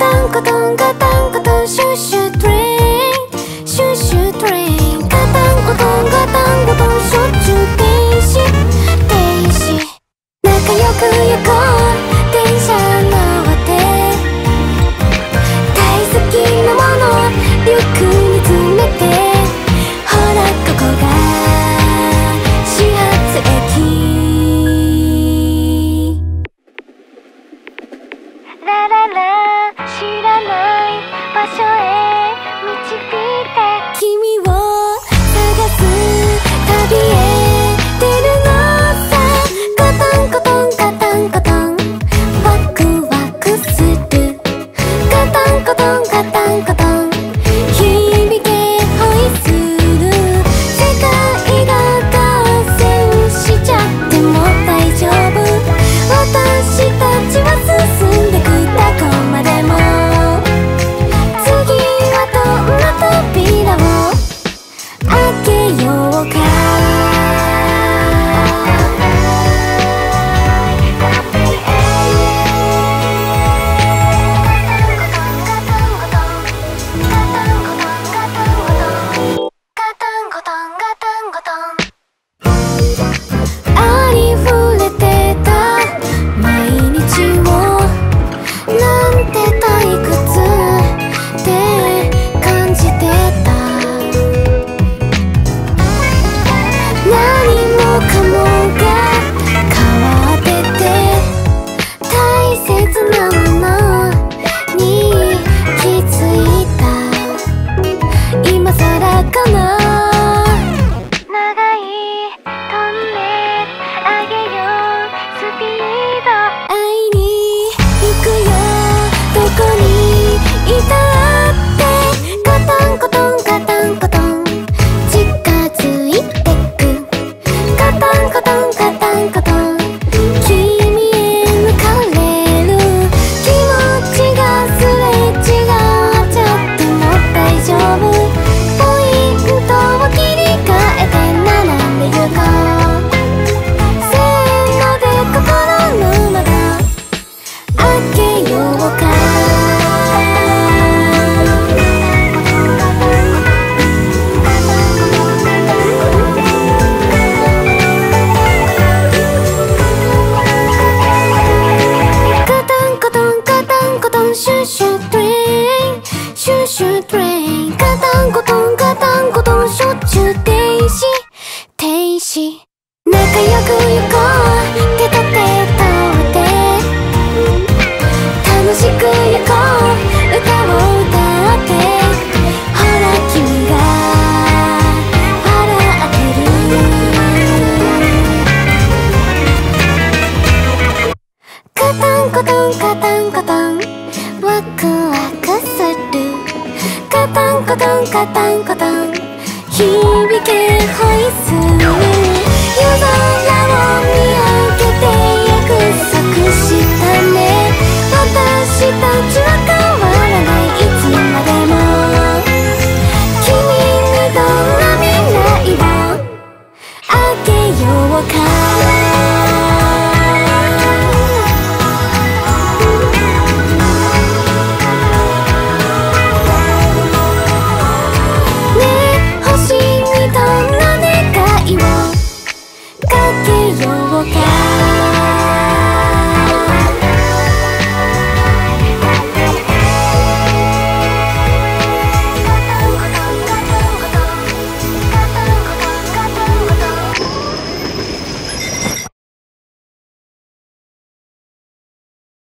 タンコトンガタンコトンシュッシュトレインシュッシュトレインガタンコトンガタンコトンしょっちゅう停止停止仲良く行こう電車乗って大好きなものリュックに詰めてほらここが始発駅ラララ知らない場所へ導いて君を探す旅へ出るのさガタンコトンガタンコトンワクワクするガタンコトンガタンコトン響けホイッスル世界が合戦しちゃっても大丈夫私たちは進んでくどこまでも次はどんな扉を開けようかありふれてた毎日をなんて退屈って感じてた何もかもが変わってて大切なものに気づいた今さらかな長いトンネル上げようスピード会いに行くよどこにいたってガタンコトンガタンコトン近づいてくガタンコトンガタンコトン君へ抜かれる気持ちがすれ違っちゃっても大丈夫ポイントを切り替えて並んでゆこうせーので心の窓開けようかガタンコトンガタンコトンシュッシュトレインシュッシュトレインガタンコトンガタンコトンしょっちゅう停止停止仲良く行こう手と手とって楽しく行こう歌を歌ってほら君が笑ってるガタンコトンガタンコトンワクワクするガタンコトンガタンコトン